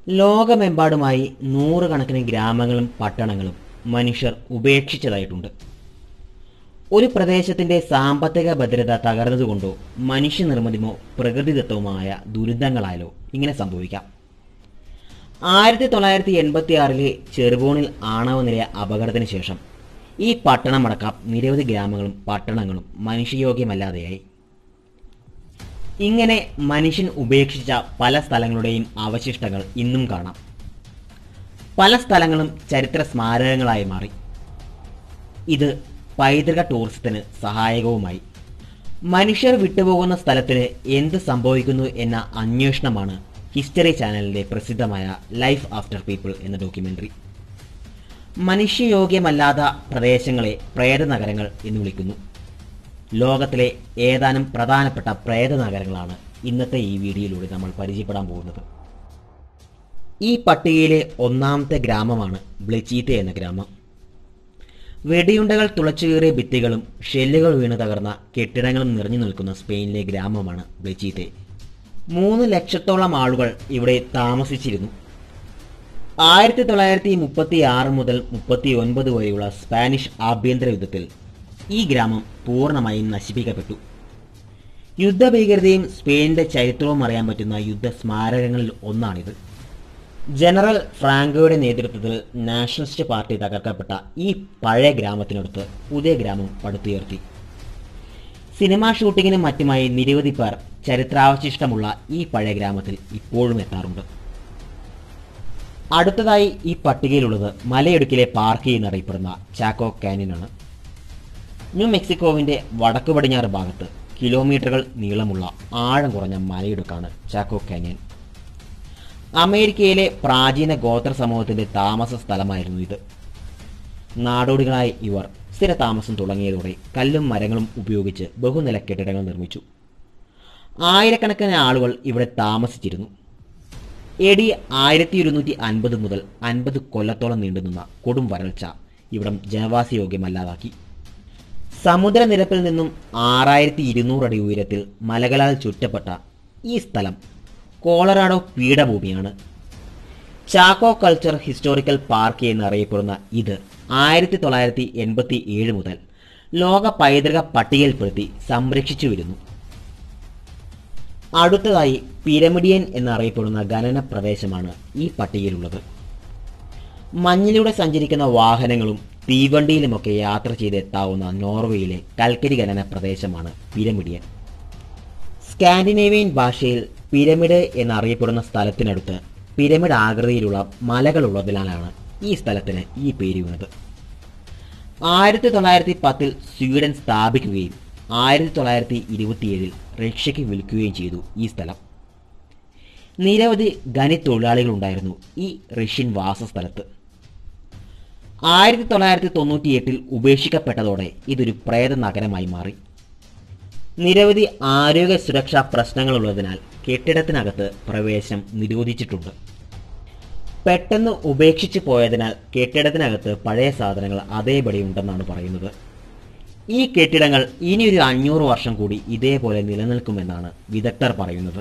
ലോകമെമ്പാടുമായി നൂറുകണക്കിന് ഗ്രാമങ്ങളും പട്ടണങ്ങളും മനുഷ്യർ ഉപേക്ഷിച്ചതായിട്ടുണ്ട്. ഒരു പ്രദേശത്തിന്റെ സാമ്പത്തിക ഭദ്രത തകർന്നതുകൊണ്ടോ മനുഷ്യനിർമ്മിതമോ പ്രകൃതിദത്തവുമായ ദുരന്തങ്ങളായാലോ ഇങ്ങനെ സംഭവിക്കാം. 1986 ചെറുബോണിൽ ആണവ നിലയ അപകടത്തിന് ശേഷം ഈ പട്ടണമടക്കം നിരവധി ഗ്രാമങ്ങളും പട്ടണങ്ങളും മനുഷ്യയോഗ്യമല്ലാതെയായി. ഇങ്ങനെ മനുഷ്യൻ ഉപേക്ഷിച്ച പല സ്ഥലങ്ങളുടെയും അവശിഷ്ടങ്ങൾ ഇന്നും കാണാം. പല സ്ഥലങ്ങളും ചരിത്ര സ്മാരകങ്ങളായി മാറി. ഇത് പൈതൃക ടൂറിസത്തിന് സഹായകവുമായി. മനുഷ്യർ വിട്ടുപോകുന്ന സ്ഥലത്തിന് എന്ത് സംഭവിക്കുന്നു എന്ന അന്വേഷണമാണ് ഹിസ്റ്ററി ചാനലിന്റെ പ്രസിദ്ധമായ ലൈഫ് ആഫ്റ്റർ പീപ്പിൾ എന്ന ഡോക്യുമെന്ററി. മനുഷ്യയോഗ്യമല്ലാത്ത പ്രദേശങ്ങളെ പ്രേതനഗരങ്ങൾ എന്ന് വിളിക്കുന്നു. ലോകത്തിലെ ഏതാനും പ്രധാനപ്പെട്ട പ്രേതനഗരങ്ങളാണ് ഇന്നത്തെ ഈ വീഡിയോയിലൂടെ നമ്മൾ പരിചയപ്പെടാൻ പോകുന്നത്. ഈ പട്ടികയിലെ ഒന്നാമത്തെ ഗ്രാമമാണ് ബ്ലെച്ചീത്തെ എന്ന ഗ്രാമം. വെടിയുണ്ടകൾ തുളച്ചുകയറിയ ഭിത്തികളും ഷെല്ലുകൾ വീണ് തകർന്ന കെട്ടിടങ്ങളും നിറഞ്ഞു നിൽക്കുന്ന സ്പെയിനിലെ ഗ്രാമമാണ് ബ്ലെച്ചീത്തെ. 3 ലക്ഷത്തോളം ആളുകൾ ഇവിടെ താമസിച്ചിരുന്നു. 1936 മുതൽ 39 വരെയുള്ള സ്പാനിഷ് ആഭ്യന്തര യുദ്ധത്തിൽ ഈ ഗ്രാമം പൂർണ്ണമായും നശിപ്പിക്കപ്പെട്ടു. യുദ്ധഭീകരതയും സ്പെയിനിന്റെ ചരിത്രവും അറിയാൻ പറ്റുന്ന യുദ്ധ സ്മാരകങ്ങളിൽ ഒന്നാണിത്. ജനറൽ ഫ്രാങ്കോയുടെ നേതൃത്വത്തിൽ നാഷണലിസ്റ്റ് പാർട്ടി തകർക്കപ്പെട്ട ഈ പഴയ ഗ്രാമത്തിനടുത്ത് പുതിയ ഗ്രാമം പടുത്തുയർത്തി. സിനിമാ ഷൂട്ടിങ്ങിനും മറ്റുമായി നിരവധി പേർ ചരിത്രാവശിഷ്ടമുള്ള ഈ പഴയ ഗ്രാമത്തിൽ ഇപ്പോഴും എത്താറുണ്ട്. അടുത്തതായി ഈ പട്ടികയിലുള്ളത് മലയിടുക്കിലെ പാർക്ക് എന്നറിയപ്പെടുന്ന ചാക്കോ കാനിയനാണ്. ന്യൂ മെക്സിക്കോവിന്റെ വടക്കു പടിഞ്ഞാറ് ഭാഗത്ത് കിലോമീറ്ററുകൾ നീളമുള്ള ആഴം കുറഞ്ഞ മലയിടുക്കാണ് ചാക്കോ കാനിയൻ. അമേരിക്കയിലെ പ്രാചീന ഗോത്ര സമൂഹത്തിന്റെ താമസ സ്ഥലമായിരുന്നു ഇത്. നാടോടികളായ ഇവർ സ്ഥിരതാമസം തുടങ്ങിയതോടെ കല്ലും മരങ്ങളും ഉപയോഗിച്ച് ബഹുനില കെട്ടിടങ്ങൾ നിർമ്മിച്ചു. ആയിരക്കണക്കിന് ആളുകൾ ഇവിടെ താമസിച്ചിരുന്നു. AD 1250 മുതൽ 50 കൊല്ലത്തോളം നീണ്ടുനിന്ന കൊടും വരൾച്ച ഇവിടം ജനവാസയോഗ്യമല്ലാതാക്കി. സമുദ്രനിരപ്പിൽ നിന്നും 6200 അടി ഉയരത്തിൽ മലകളാൽ ചുറ്റപ്പെട്ട ഈ സ്ഥലം കോളറാഡോ പീഠഭൂമിയാണ്. ചാക്കോ കൾച്ചർ ഹിസ്റ്റോറിക്കൽ പാർക്ക് എന്നറിയപ്പെടുന്ന ഇത് 1987 മുതൽ ലോക പൈതൃക പട്ടികയിൽപ്പെടുത്തി സംരക്ഷിച്ചു വരുന്നു. അടുത്തതായി പിരമിഡിയൻ എന്നറിയപ്പെടുന്ന ഖനന പ്രദേശമാണ് ഈ പട്ടികയിലുള്ളത്. മഞ്ഞിലൂടെ സഞ്ചരിക്കുന്ന വാഹനങ്ങളും തീവണ്ടിയിലുമൊക്കെ യാത്ര ചെയ്തെത്താവുന്ന നോർവേയിലെ കൽക്കരി ഖനന പ്രദേശമാണ് പിരമിഡിയൻ. സ്കാൻഡിനേവിയൻ ഭാഷയിൽ പിരമിഡ് എന്നറിയപ്പെടുന്ന സ്ഥലത്തിനടുത്ത് പിരമിഡ് ആകൃതിയിലുള്ള മലകളുള്ളതിനാലാണ് ഈ സ്ഥലത്തിന് ഈ പേര് വീണത്. 1910 സ്വീഡൻ സ്ഥാപിക്കുകയും 1927 റഷ്യയ്ക്ക് വിൽക്കുകയും ചെയ്തു ഈ സ്ഥലം. നിരവധി ഖനി തൊഴിലാളികളുണ്ടായിരുന്നു ഈ റഷ്യൻ വാസസ്ഥലത്ത്. 1998 ഉപേക്ഷിക്കപ്പെട്ടതോടെ ഇതൊരു പ്രേത നഗരമായി മാറി. നിരവധി ആരോഗ്യ സുരക്ഷാ പ്രശ്നങ്ങളുള്ളതിനാൽ കെട്ടിടത്തിനകത്ത് പ്രവേശനം നിരോധിച്ചിട്ടുണ്ട്. പെട്ടെന്ന് ഉപേക്ഷിച്ചു പോയതിനാൽ കെട്ടിടത്തിനകത്ത് പഴയ സാധനങ്ങൾ അതേപടി ഉണ്ടെന്നാണ് പറയുന്നത്. ഈ കെട്ടിടങ്ങൾ ഇനിയൊരു 500 വർഷം കൂടി ഇതേപോലെ നിലനിൽക്കുമെന്നാണ് വിദഗ്ധർ പറയുന്നത്.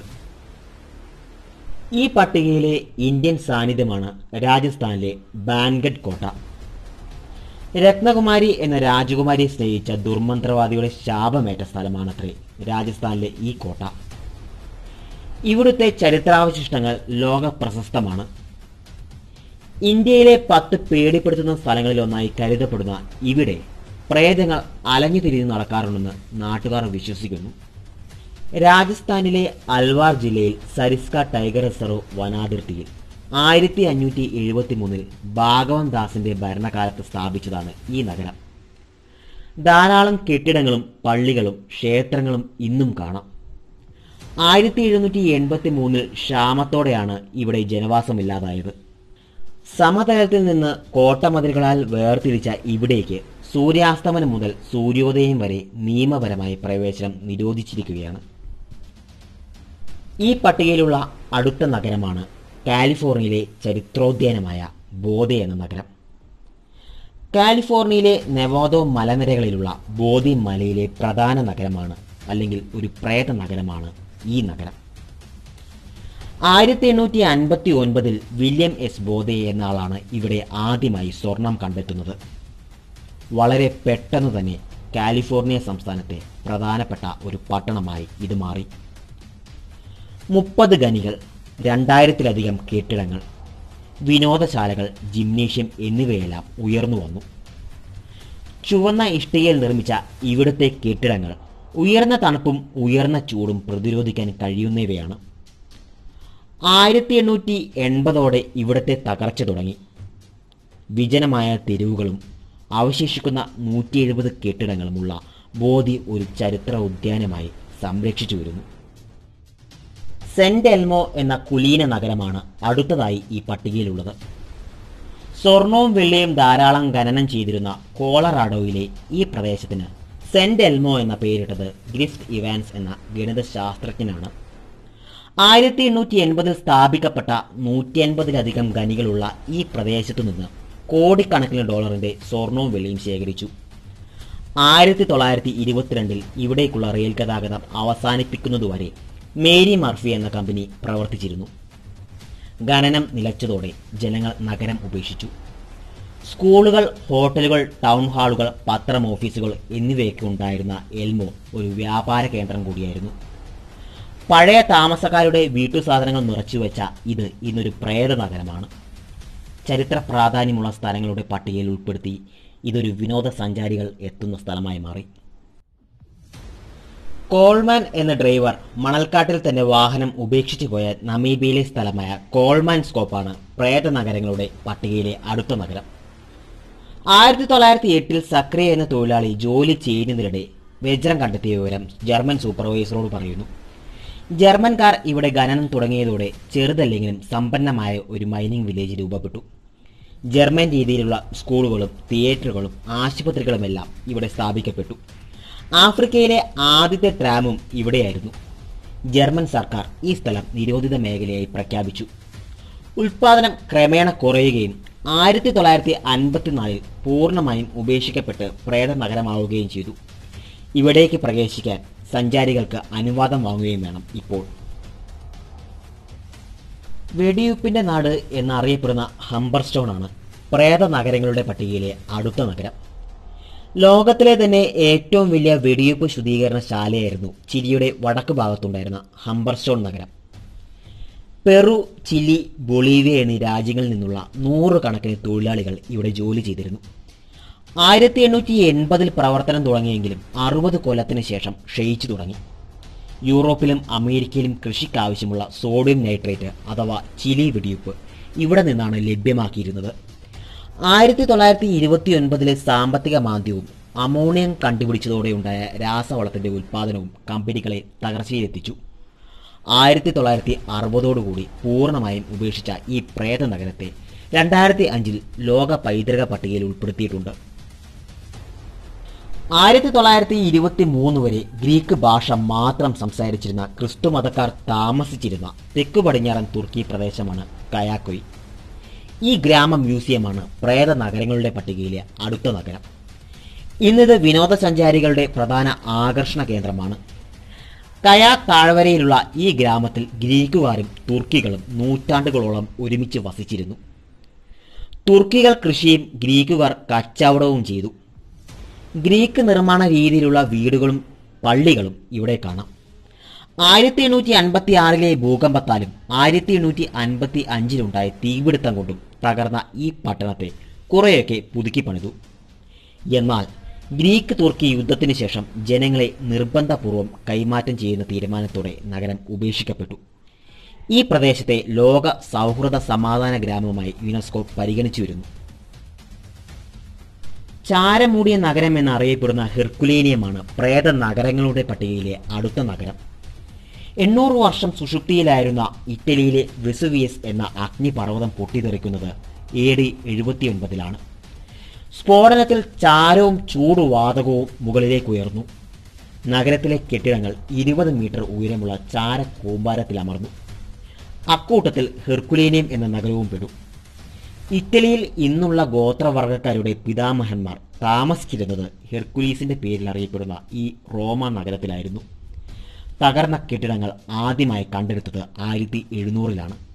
ഈ പട്ടികയിലെ ഇന്ത്യൻ സാന്നിധ്യമാണ് രാജസ്ഥാനിലെ ബാൻഗഡ് കോട്ട. രത്നകുമാരി എന്ന രാജകുമാരിയെ സ്നേഹിച്ച ദുർമന്ത്രവാദിയുടെ ശാപമേറ്റ സ്ഥലമാണത്രേ രാജസ്ഥാനിലെ ഈ കോട്ട. ഇവിടുത്തെ ചരിത്രാവശിഷ്ടങ്ങൾ ലോക പ്രശസ്തമാണ്. ഇന്ത്യയിലെ 10 പേടിപ്പെടുത്തുന്ന സ്ഥലങ്ങളിലൊന്നായി കരുതപ്പെടുന്ന ഇവിടെ പ്രേതങ്ങൾ അലഞ്ഞു തിരിഞ്ഞു നടക്കാറുണ്ടെന്ന് നാട്ടുകാർ വിശ്വസിക്കുന്നു. രാജസ്ഥാനിലെ അൽവാർ ജില്ലയിൽ സരിസ്ക ടൈഗർ റിസർവ് വനാതിർത്തിയിൽ 1573 ഭാഗവൻ ദാസിന്റെ ഭരണകാലത്ത് സ്ഥാപിച്ചതാണ് ഈ നഗരം. ധാരാളം കെട്ടിടങ്ങളും പള്ളികളും ക്ഷേത്രങ്ങളും ഇന്നും കാണാം. 1783 ക്ഷാമത്തോടെയാണ് ഇവിടെ ജനവാസമില്ലാതായത്. സമതലത്തിൽ നിന്ന് കോട്ടമതിലുകളാൽ വേർതിരിച്ച ഇവിടേക്ക് സൂര്യാസ്തമനം മുതൽ സൂര്യോദയം വരെ നിയമപരമായി പ്രവേശനം നിരോധിച്ചിരിക്കുകയാണ്. ഈ പട്ടികയിലുള്ള അടുത്ത നഗരമാണ് കാലിഫോർണിയയിലെ ചരിത്രോദ്യാനമായ ബോധെ എന്ന നഗരം. കാലിഫോർണിയയിലെ നെവാദോ മലനിരകളിലുള്ള ബോധി മലയിലെ പ്രധാന നഗരമാണ്, അല്ലെങ്കിൽ ഒരു പ്രേത നഗരമാണ് ഈ നഗരം. 1859 വില്യം എസ് ബോധെ എന്ന ആളാണ് ഇവിടെ ആദ്യമായി സ്വർണം കണ്ടെത്തുന്നത്. വളരെ പെട്ടെന്ന് തന്നെ കാലിഫോർണിയ സംസ്ഥാനത്തെ പ്രധാനപ്പെട്ട ഒരു പട്ടണമായി ഇത് മാറി. 30 ഖനികൾ, 2000-ലധികം കെട്ടിടങ്ങൾ, വിനോദശാലകൾ, ജിംനേഷ്യം എന്നിവയെല്ലാം ഉയർന്നു വന്നു. ചുവന്ന ഇഷ്ടികയിൽ നിർമ്മിച്ച ഇവിടുത്തെ കെട്ടിടങ്ങൾ ഉയർന്ന തണുപ്പും ഉയർന്ന ചൂടും പ്രതിരോധിക്കാൻ കഴിയുന്നവയാണ്. 1880 ഇവിടുത്തെ തകർച്ച തുടങ്ങി. വിജനമായ തെരുവുകളും അവശേഷിക്കുന്ന 170 കെട്ടിടങ്ങളുമുള്ള ബോധി ഒരു ചരിത്ര ഉദ്യാനമായി സംരക്ഷിച്ചു വരുന്നു. സെന്റ് എൽമോ എന്ന കുലീന നഗരമാണ് അടുത്തതായി ഈ പട്ടികയിലുള്ളത്. സ്വർണവും വെള്ളിയും ധാരാളം ഖനനം ചെയ്തിരുന്ന കോളറാഡോയിലെ ഈ പ്രദേശത്തിന് സെന്റ് എൽമോ എന്ന പേരിട്ടത് ഗ്രിഫ്റ്റ് ഇവാൻസ് എന്ന ഗണിതശാസ്ത്രജ്ഞനാണ്. 1880 സ്ഥാപിക്കപ്പെട്ട 150-ലധികം ഖനികളുള്ള ഈ പ്രദേശത്തു നിന്ന് കോടിക്കണക്കിന് ഡോളറിന്റെ സ്വർണവും വെള്ളിയും ശേഖരിച്ചു. 1922 ഇവിടേക്കുള്ള റെയിൽ ഗതാഗതം അവസാനിപ്പിക്കുന്നതുവരെ മേരി മർഫി എന്ന കമ്പനി പ്രവർത്തിച്ചിരുന്നു. ഖനനം നിലച്ചതോടെ ജനങ്ങൾ നഗരം ഉപേക്ഷിച്ചു. സ്കൂളുകൾ, ഹോട്ടലുകൾ, ടൗൺ ഹാളുകൾ, പത്രം ഓഫീസുകൾ എന്നിവയൊക്കെ ഉണ്ടായിരുന്ന എൽമോ ഒരു വ്യാപാര കേന്ദ്രം കൂടിയായിരുന്നു. പഴയ താമസക്കാരുടെ വീട്ടുസാധനങ്ങൾ നിറച്ചുവെച്ച ഇത് ഇന്നൊരു പ്രേത നഗരമാണ്. ചരിത്ര പ്രാധാന്യമുള്ള സ്ഥലങ്ങളുടെ പട്ടികയിൽ ഉൾപ്പെടുത്തി ഇതൊരു വിനോദസഞ്ചാരികൾ എത്തുന്ന സ്ഥലമായി മാറി. കോൾമാൻ എന്ന ഡ്രൈവർ മണൽക്കാട്ടിൽ തന്നെ വാഹനം ഉപേക്ഷിച്ചു പോയ നമീബിയയിലെ സ്ഥലമായ കോൾമാൻ സ്കോപ്പാണ് പ്രേത നഗരങ്ങളുടെ പട്ടികയിലെ അടുത്ത നഗരം. 1908 സക്രിയ എന്ന തൊഴിലാളി ജോലി ചെയ്യുന്നതിനിടെ വജ്രം കണ്ടെത്തിയ വിവരം ജർമ്മൻ സൂപ്പർവൈസറോട് പറയുന്നു. ജർമ്മൻകാർ ഇവിടെ ഖനനം തുടങ്ങിയതോടെ ചെറുതല്ലെങ്കിലും സമ്പന്നമായ ഒരു മൈനിങ് വില്ലേജ് രൂപപ്പെട്ടു. ജർമ്മൻ രീതിയിലുള്ള സ്കൂളുകളും തിയേറ്ററുകളും ആശുപത്രികളുമെല്ലാം ഇവിടെ സ്ഥാപിക്കപ്പെട്ടു. ആഫ്രിക്കയിലെ ആദ്യത്തെ ട്രാമും ഇവിടെയായിരുന്നു. ജർമ്മൻ സർക്കാർ ഈ സ്ഥലം നിരോധിത മേഖലയായി പ്രഖ്യാപിച്ചു. ഉൽപാദനം ക്രമേണ കുറയുകയും 1954 പൂർണ്ണമായും ഉപേക്ഷിക്കപ്പെട്ട് പ്രേത നഗരമാവുകയും ചെയ്തു. ഇവിടേക്ക് പ്രവേശിക്കാൻ സഞ്ചാരികൾക്ക് അനുവാദം വാങ്ങുകയും വേണം. ഇപ്പോൾ വെടിയുപ്പിന്റെ നാട് എന്നറിയപ്പെടുന്ന ഹംബർസ്റ്റോൺ ആണ് പ്രേത നഗരങ്ങളുടെ പട്ടികയിലെ അടുത്ത നഗരം. ലോകത്തിലെ തന്നെ ഏറ്റവും വലിയ വെടിയുപ്പ് ശുദ്ധീകരണശാലയായിരുന്നു ചിലിയുടെ വടക്ക് ഭാഗത്തുണ്ടായിരുന്ന ഹംബർസ്റ്റോൺ നഗരം. പെറു, ചിലി, ബൊളീവിയ എന്നീ രാജ്യങ്ങളിൽ നിന്നുള്ള 100 കണക്കിന് തൊഴിലാളികൾ ഇവിടെ ജോലി ചെയ്തിരുന്നു. 1880 പ്രവർത്തനം തുടങ്ങിയെങ്കിലും 60 കൊല്ലത്തിന് ശേഷം ക്ഷയിച്ചു തുടങ്ങി. യൂറോപ്പിലും അമേരിക്കയിലും കൃഷിക്കാവശ്യമുള്ള സോഡിയം നൈട്രേറ്റ് അഥവാ ചിലി വെടിയുപ്പ് ഇവിടെ നിന്നാണ് ലഭ്യമാക്കിയിരുന്നത്. 1929 സാമ്പത്തിക മാന്ദ്യവും അമോണിയം കണ്ടുപിടിച്ചതോടെയുണ്ടായ രാസവളത്തിന്റെ ഉൽപ്പാദനവും കമ്പനികളെ തകർച്ചയിലെത്തിച്ചു. 1960 പൂർണ്ണമായും ഉപേക്ഷിച്ച ഈ പ്രേത നഗരത്തെ 2005 ലോക പൈതൃക പട്ടികയിൽ ഉൾപ്പെടുത്തിയിട്ടുണ്ട്. 1923 വരെ ഗ്രീക്ക് ഭാഷ മാത്രം സംസാരിച്ചിരുന്ന ക്രിസ്തുമതക്കാർ താമസിച്ചിരുന്ന തെക്കു പടിഞ്ഞാറൻ തുർക്കി പ്രദേശമാണ് കയാക്കൊയ്. ഈ ഗ്രാമ മ്യൂസിയമാണ് പ്രേത നഗരങ്ങളുടെ പട്ടികയിലെ അടുത്ത നഗരം. ഇന്നിത് വിനോദസഞ്ചാരികളുടെ പ്രധാന ആകർഷണ കേന്ദ്രമാണ്. കയാ താഴ്വരയിലുള്ള ഈ ഗ്രാമത്തിൽ ഗ്രീക്കുകാരും തുർക്കികളും നൂറ്റാണ്ടുകളോളം ഒരുമിച്ച് വസിച്ചിരുന്നു. തുർക്കികൾ കൃഷിയും ഗ്രീക്കുകാർ കച്ചവടവും ചെയ്തു. ഗ്രീക്ക് നിർമ്മാണ രീതിയിലുള്ള വീടുകളും പള്ളികളും ഇവിടെ കാണാം. 1856 ഭൂകമ്പത്താലും 1855 തീപിടുത്തം കൊണ്ടും തകർന്ന ഈ പട്ടണത്തെ കുറെയൊക്കെ പുതുക്കി പണിതു. എന്നാൽ ഗ്രീക്ക് തുർക്കി യുദ്ധത്തിന് ശേഷം ജനങ്ങളെ നിർബന്ധപൂർവം കൈമാറ്റം ചെയ്യുന്ന തീരുമാനത്തോടെ നഗരം ഉപേക്ഷിക്കപ്പെട്ടു. ഈ പ്രദേശത്തെ ലോക സൗഹൃദ സമാധാന ഗ്രാമമായി യുനെസ്കോ പരിഗണിച്ചു വരുന്നു. ചാരമൂടിയ നഗരം എന്നറിയപ്പെടുന്ന ഹെർക്കുലേനിയമാണ് പ്രേത നഗരങ്ങളുടെ പട്ടികയിലെ അടുത്ത നഗരം. 800 വർഷം സുഷുപ്തിയിലായിരുന്ന ഇറ്റലിയിലെ വെസുവിയസ് എന്ന അഗ്നിപർവ്വതം പൊട്ടിത്തെറിക്കുന്നത് AD 79 സ്ഫോടനത്തിൽ ചാരവും ചൂടുവാതകവും മുകളിലേക്ക് ഉയർന്നു. നഗരത്തിലെ കെട്ടിടങ്ങൾ 20 മീറ്റർ ഉയരമുള്ള ചാര കൂമ്പാരത്തിലമർന്നു. അക്കൂട്ടത്തിൽ ഹെർക്കുലേനിയം എന്ന നഗരവും പെടും. ഇറ്റലിയിൽ ഇന്നുള്ള ഗോത്രവർഗക്കാരുടെ പിതാമഹന്മാർ താമസിച്ചിരുന്നത് ഹെർക്കുലീസിന്റെ പേരിൽ അറിയപ്പെടുന്ന ഈ റോമ നഗരത്തിലായിരുന്നു. തകർന്ന കെട്ടിടങ്ങൾ ആദ്യമായി കണ്ടെടുത്തത് 1700-ലാണ്.